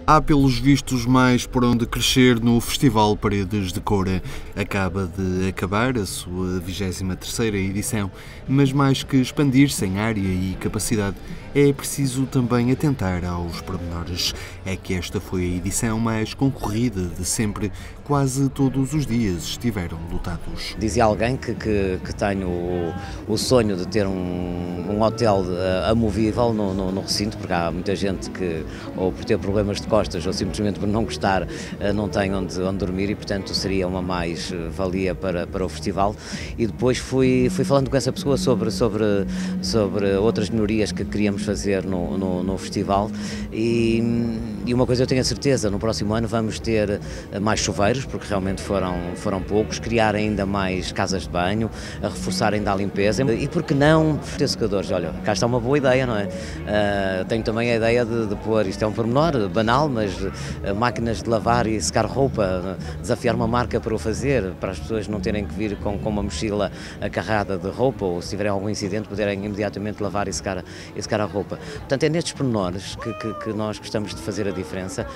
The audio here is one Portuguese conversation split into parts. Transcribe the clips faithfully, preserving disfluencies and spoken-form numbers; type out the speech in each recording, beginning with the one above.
Há, pelos vistos, mais por onde crescer no Festival Paredes de Coura. Acaba de acabar a sua vigésima terceira edição, mas mais que expandir-se em área e capacidade, é preciso também atentar aos pormenores. É que esta foi a edição mais concorrida de sempre, quase todos os dias estiveram lotados. Dizia alguém que, que, que tenho o, o sonho de ter um, um hotel amovível no, no, no recinto, porque há muita gente que, ou por ter problemas de costas ou simplesmente por não gostar, não tem onde, onde dormir e, portanto, seria uma mais-valia para, para o festival. E depois fui, fui falando com essa pessoa sobre, sobre, sobre outras melhorias que queríamos fazer no, no, no festival e, e uma coisa eu tenho a certeza, no próximo ano vamos ter mais chuveiros, porque realmente foram, foram poucos, criar ainda mais casas de banho, a reforçar ainda a limpeza e, por que não, ter secadores. Olha, cá está uma boa ideia, não é? Uh, tenho também a ideia de, de pôr, isto é um pormenor banal, mas uh, máquinas de lavar e secar roupa, uh, desafiar uma marca para o fazer, para as pessoas não terem que vir com, com uma mochila acarrada de roupa ou se tiverem algum incidente poderem imediatamente lavar e secar, e secar a roupa. Portanto, é nestes pormenores que, que, que nós gostamos de fazer a diferença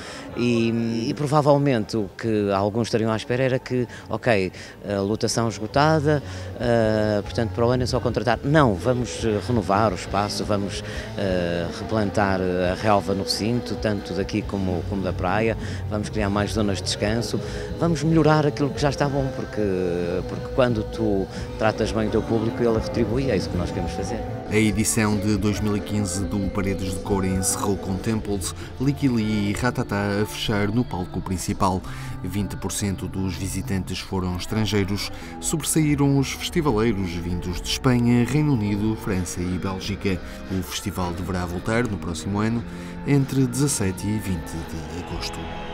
e, e provavelmente o que alguns estariam à espera era que, ok, a lotação esgotada, uh, portanto para o ano é só contratar. Não, vamos renovar o espaço, vamos uh, replantar a relva no recinto, tanto daqui como, como da praia, vamos criar mais zonas de descanso, vamos melhorar aquilo que já está bom, porque, porque quando tu tratas bem o teu público, ele retribui, é isso que nós queremos fazer. A edição de dois mil e quinze do Paredes de Coura encerrou com Temples, Licky Lee e Ratatá a fechar no palco principal. vinte por cento dos visitantes foram estrangeiros, sobressaíram os festivaleiros vindos de Espanha, Reino Unido, França e Bélgica. O festival deverá voltar no próximo ano, entre dezassete e vinte de agosto.